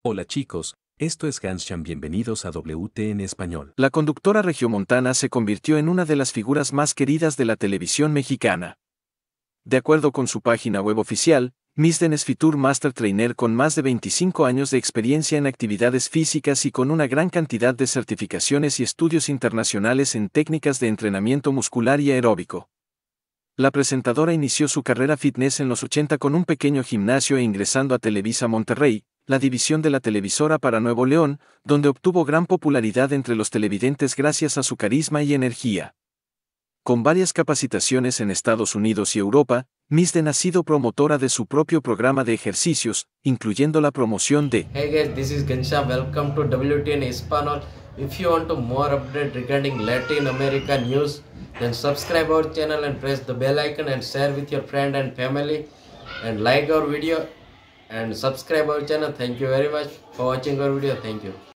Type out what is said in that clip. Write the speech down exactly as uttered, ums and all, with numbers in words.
Hola chicos, esto es Gansham, bienvenidos a W T en español. La conductora regiomontana se convirtió en una de las figuras más queridas de la televisión mexicana. De acuerdo con su página web oficial, Miss Den es Fitur Master Trainer con más de veinticinco años de experiencia en actividades físicas y con una gran cantidad de certificaciones y estudios internacionales en técnicas de entrenamiento muscular y aeróbico. La presentadora inició su carrera fitness en los ochenta con un pequeño gimnasio e ingresando a Televisa Monterrey, la división de la televisora para Nuevo León, donde obtuvo gran popularidad entre los televidentes gracias a su carisma y energía. Con varias capacitaciones en Estados Unidos y Europa, Miss Den ha sido promotora de su propio programa de ejercicios, incluyendo la promoción de Hey guys, this is Gansham. Welcome to W T N Espanol. If you want to more update regarding Latin America news, then subscribe our channel and press the bell icon and share with your friend and family and like our video and subscribe our channel. Thank you very much for watching our video. Thank you.